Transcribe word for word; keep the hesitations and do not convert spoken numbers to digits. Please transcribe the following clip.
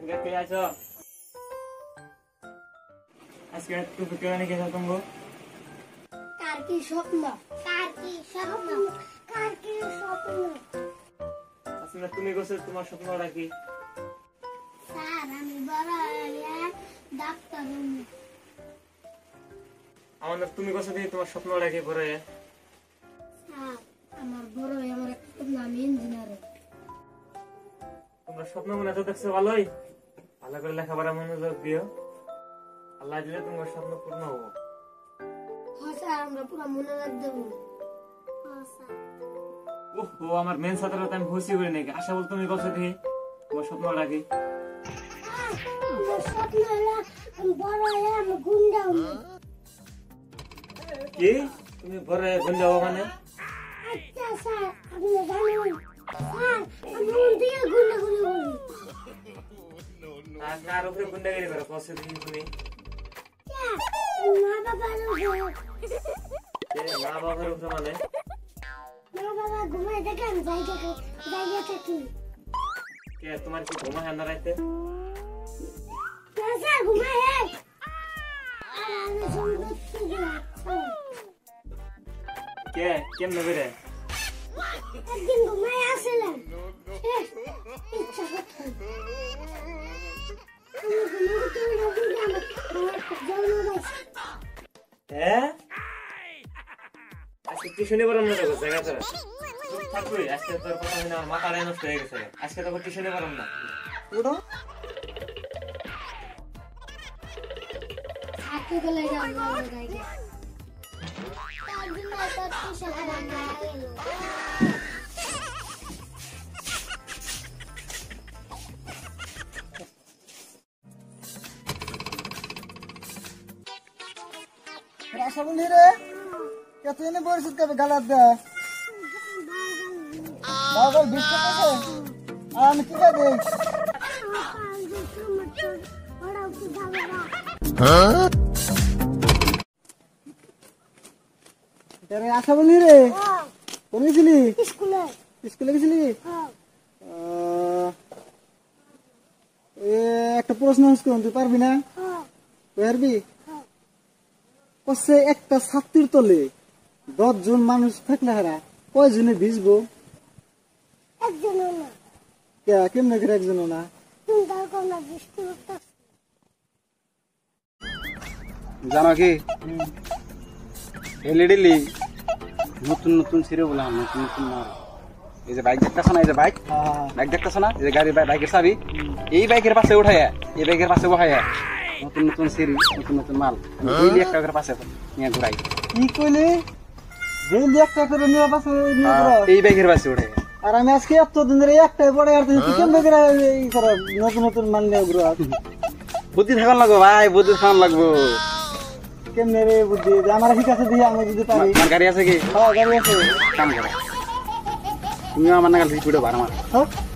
আজকে কে আছো? আজকে তুমি কেউ নাকি তুমি কার কি স্বপ্ন কার কি স্বপ্ন কার কি স্বপ্ন আসলে তুমি গোছে তোমার স্বপ্নটা কি? স্যার আমি বড় হয়ে ডাক্তার হব। আমাদের তুমি গোছে দিয়ে তোমার স্বপ্নটা কি করে? স্যার আমার বড় হয়ে আমার একটা নাম ইঞ্জিনিয়ার। তোমরা স্বপ্ন মনে তো দেখছো ভালোই, ভালো করে লেখাপড়া মনোযোগ দিও, আল্লাহ দিলে তোমার স্বপ্ন পূর্ণ হবো। হ্যাঁ স্যার আমরা পুরো মনোযোগ দেব। হ্যাঁ স্যার। ও আমার মেন ছাত্র তো আমি খুশি করি নাকি আশা বল তুমি গোছে দিয়ে তোমার স্বপ্নটা কি? আমার স্বপ্ন হলো আমি বড় হয়ে আমি গুন্ডা হব। কি তুমি বড় গুন্ডা হবো মানে? আচ্ছা স্যার আপনি জানেন স্যার আমি ওদিকে গুন্ডা গুন্ডা করি। আর কার উপরে গুন্ডাগিরি করো গোছে দিয়ে তুমি? মা বাবার উপরে। কে মা বাবার উপরে মানে? মা বাবা ঘুমায় দেখে আমি জায়গা জায়গা থাকি। কে তোমার কি ঘুমা হান্না রাইতে? না স্যার ঘুমায় আর আমি সম্পত্তি দিয়ে কে কেমনে বেরে? একদিন ঘুমায় আসলাম ইচ্ছা করতো আমি ঘুমাতে উঠে আমার জন্ম পাইছি। হ্যাঁ আজকে টিউশনে পড়াম না দেখো জায়গা ছাড়া থাকবি। আজকে তোর কথা শুনে আমার মাথাটা নষ্ট হয়ে গেছে। আজকে তোকে টিউশনে পড়াম না। উঠো থাকতে গেলে যাও না জায়গা তার জন্য তো টিউশন পড়া গেল। আশা বলি রে এতদিনে পরিচিত কবে গালাত দে বাবা বিস্কুট আছে আর আমি কি খাই দেই? আরে আশা বলি রে কোন গেছিলি? স্কুলে স্কুলে গেছিলি? হ্যাঁ আহ, এ একটা প্রশ্ন করুন তুই পারবি না? হ্যাঁ পারবি? কচ্ছে একটা ছাত্রীর তলে দশ জন মানুষ থাকলে হারা কয়জনে ভিজবো? একজন না কে কেমনে করে একজন না? তুমি তার কোন বৃষ্টি করতে জানো কি এলইডি নতুন নতুন ছিঁড়ে বললাম নতুন নতুন মাল। এই যে বাইক দেখতেছ না, এই যে বাইক বাইক দেখতেছ না, এই যে গাড়ি বাইকের চাবি এই বাইকের পাশে উঠাইয়া এই বাইকের পাশে উঠাইয়া নতুন নতুন সিঁড়ি নতুন নতুন মাল ডেইলি একটা করে পাশে নিয়ে ঘুরাই। কি কইলে ডেইলি একটা করে নিয়ে পাশে নিয়ে ঘুরাও? এই বাইকের পাশে উঠে। আর আমি আজকে এতদিন ধরে একটাই পড়ে আর তুই কেমনে করে এই করো নতুন নতুন মান নিয়ে ঘুরাও? বুদ্ধি থাকার লাগবো ভাই, বুদ্ধি থাকার লাগবো। কেমনে রে বুদ্ধি? আমার ঠিক আছে দিয়ে আমি যদি পারি। আমার গাড়ি আছে কি? হ্যাঁ গাড়ি আছে। কাম করো তুমি আমার নাগাল ভিডিও ভাড়া মার। হ্যাঁ